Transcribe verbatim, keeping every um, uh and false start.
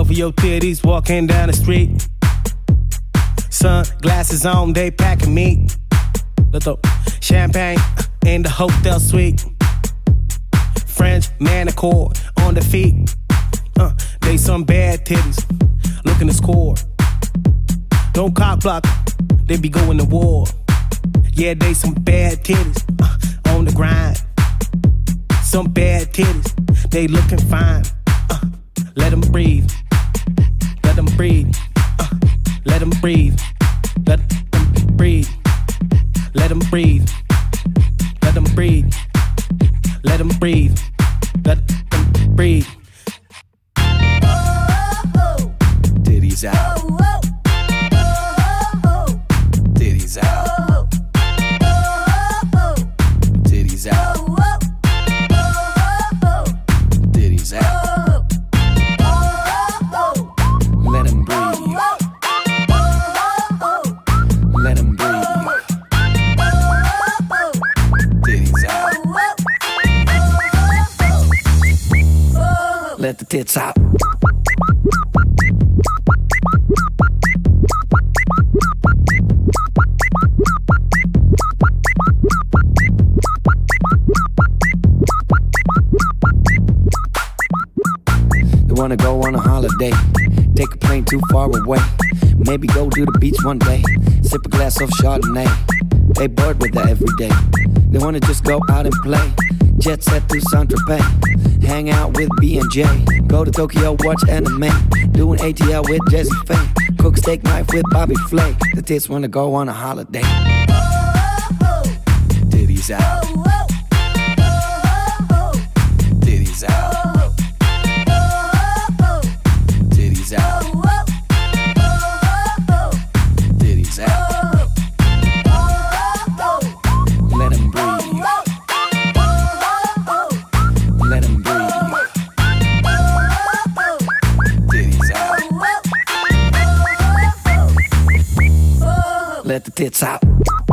Both of your titties walking down the street. Sunglasses on, they packing meat. Little champagne in the hotel suite. French manicure on the feet. Uh, they some bad titties, looking to score. Don't cock block, they be going to war. Yeah, they some bad titties uh, on the grind. Some bad titties, they looking fine. Uh, let them breathe, let them breathe. Uh, let them breathe, let them breathe. Let them breathe, let them breathe. Let them breathe, let them breathe. Titties out. Titties out. Titties out. Titties out. Let them breathe. Let them breathe. Titties out. Let the tits out. They wanna go on a holiday, take a plane too far away. Maybe go to the beach one day, sip a glass of Chardonnay. They bored with that every day. They wanna just go out and play. Jet set to Saint-Tropez, hang out with B and J. Go to Tokyo, watch anime, doing A T L with Jesse Faye. Cook steak knife with Bobby Flay. The tits wanna go on a holiday. Titties out. Titties out. Titties out. Titties out. Let them breathe. Let them breathe. Titties out. Let the tits out.